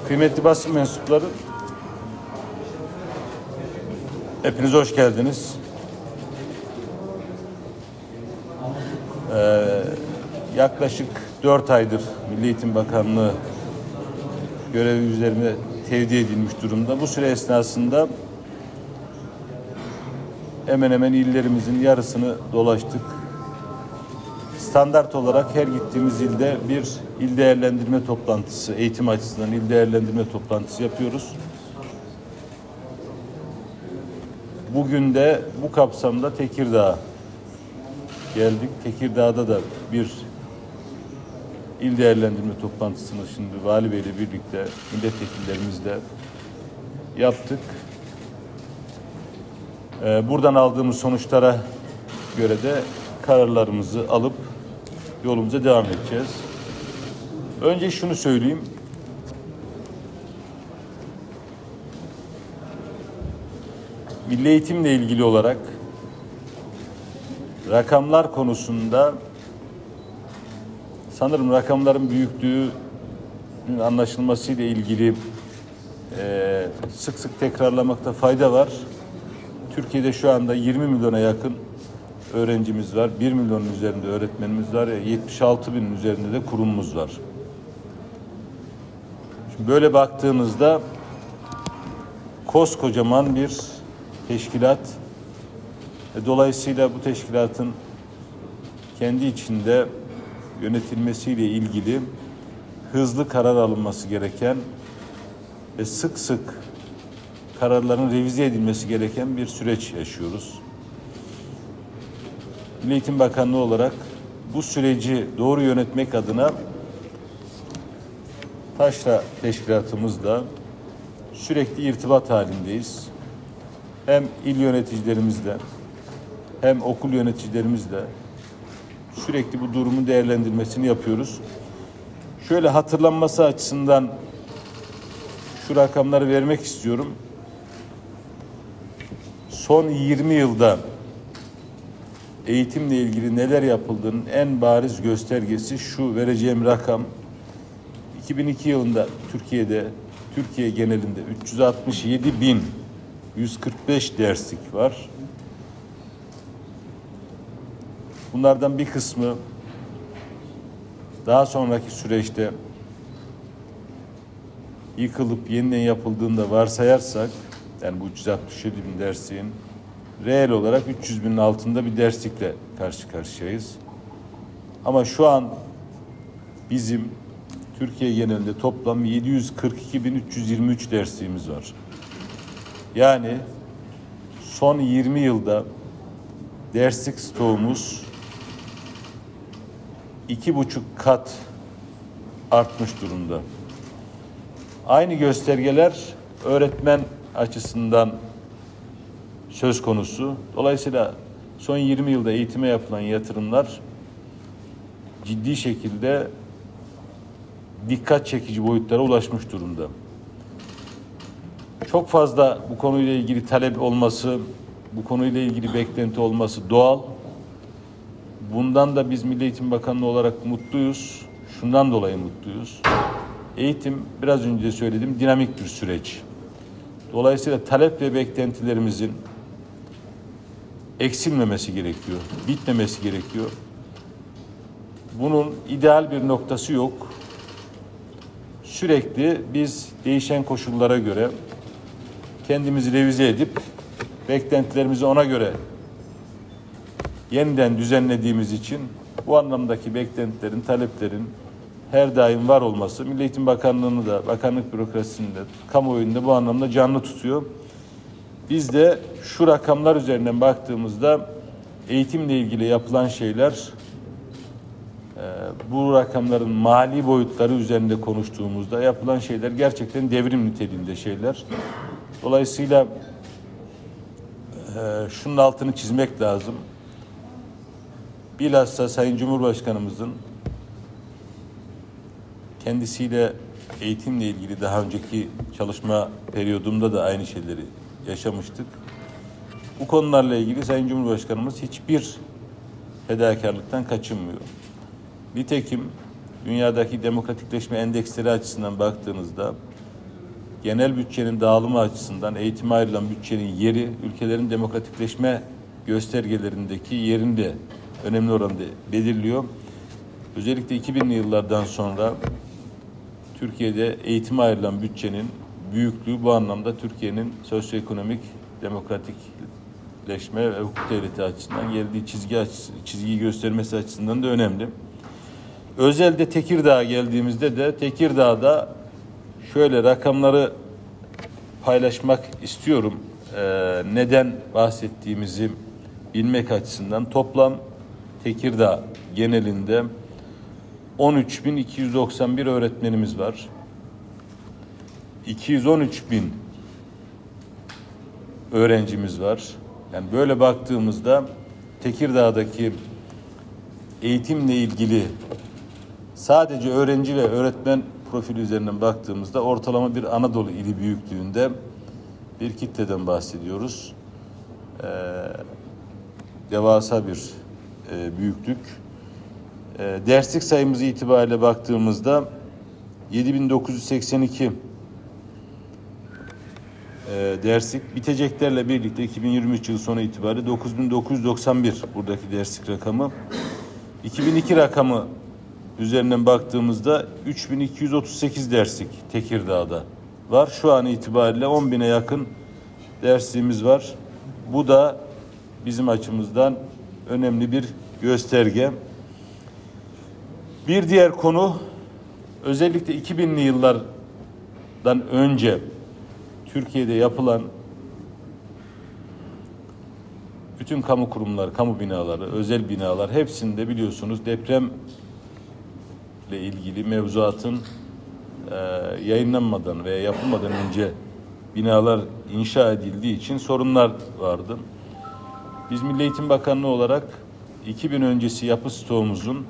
Kıymetli basın mensupları, hepiniz hoş geldiniz. Yaklaşık 4 aydır Milli Eğitim Bakanlığı görevi üzerine tevdi edilmiş durumda. Bu süre esnasında hemen hemen illerimizin yarısını dolaştık. Standart olarak her gittiğimiz ilde bir il değerlendirme toplantısı, eğitim açısından il değerlendirme toplantısı yapıyoruz. Bugün de bu kapsamda Tekirdağ'a geldik. Tekirdağ'da da bir il değerlendirme toplantısını şimdi Vali Bey ile birlikte milletvekillerimizle yaptık. Buradan aldığımız sonuçlara göre de kararlarımızı alıp yolumuza devam edeceğiz. Önce şunu söyleyeyim. Milli eğitimle ilgili olarak rakamlar konusunda sanırım rakamların büyüklüğünün anlaşılmasıyla ilgili sık sık tekrarlamakta fayda var. Türkiye'de şu anda 20 milyona yakın öğrencimiz var. 1 milyonun üzerinde öğretmenimiz var. 76 binin üzerinde de kurumumuz var. Şimdi böyle baktığınızda koskocaman bir teşkilat. Dolayısıyla bu teşkilatın kendi içinde yönetilmesiyle ilgili hızlı karar alınması gereken ve sık sık kararların revize edilmesi gereken bir süreç yaşıyoruz. Milli Eğitim Bakanlığı olarak bu süreci doğru yönetmek adına taşra teşkilatımızla sürekli irtibat halindeyiz. Hem il yöneticilerimizle hem okul yöneticilerimizle sürekli bu durumun değerlendirmesini yapıyoruz. Şöyle hatırlanması açısından şu rakamları vermek istiyorum. Son 20 yılda eğitimle ilgili neler yapıldığının en bariz göstergesi şu vereceğim rakam. 2002 yılında Türkiye genelinde 367.145 derslik var. Bunlardan bir kısmı daha sonraki süreçte yıkılıp yeniden yapıldığında varsayarsak, yani bu 367.000 dersliğin reel olarak 300.000'in altında bir derslikle karşı karşıyayız. Ama şu an bizim Türkiye genelinde toplam 742.323 dersliğimiz var. Yani son 20 yılda derslik stoğumuz 2,5 kat artmış durumda. Aynı göstergeler öğretmen açısından söz konusu. Dolayısıyla son 20 yılda eğitime yapılan yatırımlar ciddi şekilde dikkat çekici boyutlara ulaşmış durumda. Çok fazla bu konuyla ilgili talep olması, bu konuyla ilgili beklenti olması doğal. Bundan da biz Milli Eğitim Bakanlığı olarak mutluyuz. Şundan dolayı mutluyuz. Eğitim, biraz önce söyledim, dinamik bir süreç. Dolayısıyla talep ve beklentilerimizin eksilmemesi gerekiyor, bitmemesi gerekiyor. Bunun ideal bir noktası yok. Sürekli biz değişen koşullara göre kendimizi revize edip beklentilerimizi ona göre yeniden düzenlediğimiz için bu anlamdaki beklentilerin, taleplerin her daim var olması Milli Eğitim Bakanlığı'nı da, bakanlık bürokrasisini de, kamuoyunda bu anlamda canlı tutuyor. Biz de şu rakamlar üzerinden baktığımızda eğitimle ilgili yapılan şeyler, bu rakamların mali boyutları üzerinde konuştuğumuzda yapılan şeyler gerçekten devrim niteliğinde şeyler. Dolayısıyla şunun altını çizmek lazım. Bilhassa Sayın Cumhurbaşkanımızın kendisiyle eğitimle ilgili daha önceki çalışma periyodumda da aynı şeyleri yaşamıştık. Bu konularla ilgili Sayın Cumhurbaşkanımız hiçbir fedakarlıktan kaçınmıyor. Nitekim dünyadaki demokratikleşme endeksleri açısından baktığınızda genel bütçenin dağılımı açısından eğitime ayrılan bütçenin yeri ülkelerin demokratikleşme göstergelerindeki yerini de önemli oranda belirliyor. Özellikle 2000'li yıllardan sonra Türkiye'de eğitime ayrılan bütçenin büyüklüğü bu anlamda Türkiye'nin sosyoekonomik, demokratikleşme ve hukuk devleti açısından geldiği çizgiyi göstermesi açısından da önemli. Özellikle Tekirdağ'a geldiğimizde de Tekirdağ'da şöyle rakamları paylaşmak istiyorum. Neden bahsettiğimizi bilmek açısından toplam Tekirdağ genelinde 13.291 öğretmenimiz var. 213.000 öğrencimiz var. Yani böyle baktığımızda Tekirdağ'daki eğitimle ilgili sadece öğrenci ve öğretmen profili üzerinden baktığımızda ortalama bir Anadolu ili büyüklüğünde bir kitleden bahsediyoruz. Devasa bir büyüklük. Derslik sayımız itibariyle baktığımızda 7.982 derslik, biteceklerle birlikte 2023 yılı sonu itibariyle 9.991 buradaki derslik rakamı. 2002 rakamı üzerinden baktığımızda 3.238 derslik Tekirdağ'da var. Şu an itibariyle 10.000'e yakın dersliğimiz var. Bu da bizim açımızdan önemli bir gösterge. Bir diğer konu, özellikle 2000'li yıllardan önce Türkiye'de yapılan bütün kamu kurumları, kamu binaları, özel binalar hepsinde biliyorsunuz depremle ilgili mevzuatın yayınlanmadan veya yapılmadan önce binalar inşa edildiği için sorunlar vardı. Biz Milli Eğitim Bakanlığı olarak 2000 öncesi yapı stoğumuzun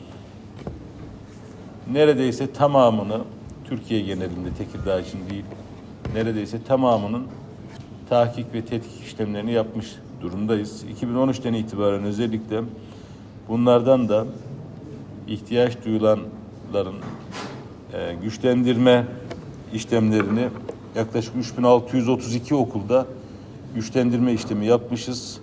neredeyse tamamını, Türkiye genelinde, Tekirdağ için değil, neredeyse tamamının tahkik ve tetkik işlemlerini yapmış durumdayız. 2013'ten itibaren özellikle bunlardan da ihtiyaç duyulanların güçlendirme işlemlerini yaklaşık 3632 okulda güçlendirme işlemi yapmışız.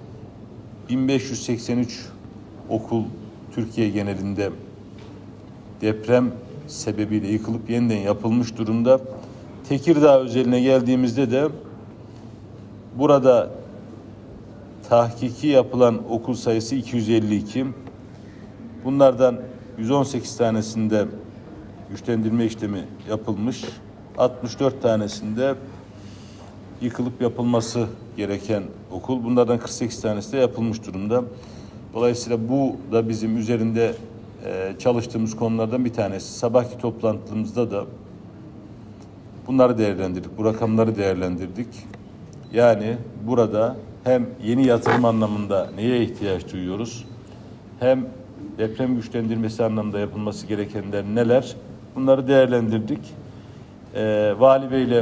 1583 okul Türkiye genelinde deprem sebebiyle yıkılıp yeniden yapılmış durumda. Tekirdağ özeline geldiğimizde de burada tahkiki yapılan okul sayısı 252. Bunlardan 118 tanesinde güçlendirme işlemi yapılmış. 64 tanesinde yıkılıp yapılması gereken okul. Bunlardan 48 tanesi de yapılmış durumda. Dolayısıyla bu da bizim üzerinde çalıştığımız konulardan bir tanesi. Sabahki toplantımızda da bunları değerlendirdik, bu rakamları değerlendirdik. Yani burada hem yeni yatırım anlamında neye ihtiyaç duyuyoruz, hem deprem güçlendirmesi anlamında yapılması gerekenler neler, bunları değerlendirdik. Vali Bey'le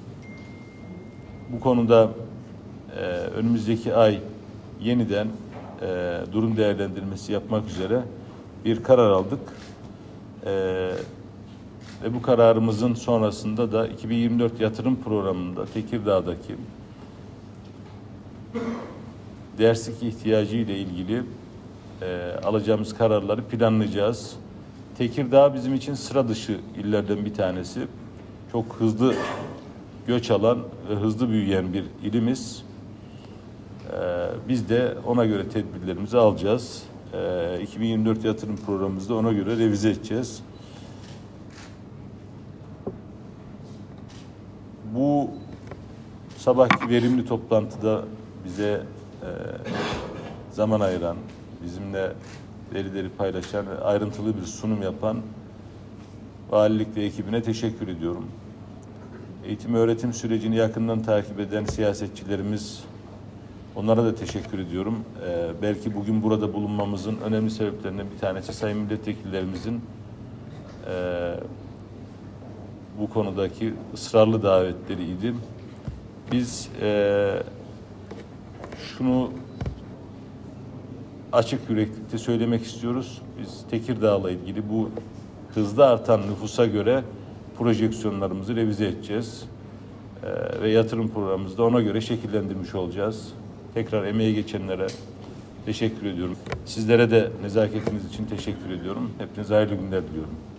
bu konuda önümüzdeki ay yeniden durum değerlendirmesi yapmak üzere bir karar aldık. Ve bu kararımızın sonrasında da 2024 yatırım programında Tekirdağ'daki derslik ihtiyacı ile ilgili alacağımız kararları planlayacağız. Tekirdağ bizim için sıra dışı illerden bir tanesi. Çok hızlı göç alan ve hızlı büyüyen bir ilimiz. Biz de ona göre tedbirlerimizi alacağız. 2024 yatırım programımızda ona göre revize edeceğiz. Bu sabahki verimli toplantıda bize zaman ayıran, bizimle verileri paylaşan ve ayrıntılı bir sunum yapan valilik ve ekibine teşekkür ediyorum. Eğitim öğretim sürecini yakından takip eden siyasetçilerimiz, onlara da teşekkür ediyorum. Belki bugün burada bulunmamızın önemli sebeplerinden bir tanesi sayın milletvekillerimizin bu konudaki ısrarlı davetleriydi. Biz şunu açık yüreklilikte söylemek istiyoruz. Biz Tekirdağ'la ilgili bu hızlı artan nüfusa göre projeksiyonlarımızı revize edeceğiz. Ve yatırım programımızı da ona göre şekillendirmiş olacağız. Tekrar emeği geçenlere teşekkür ediyorum. Sizlere de nezaketiniz için teşekkür ediyorum. Hepinize hayırlı günler diliyorum.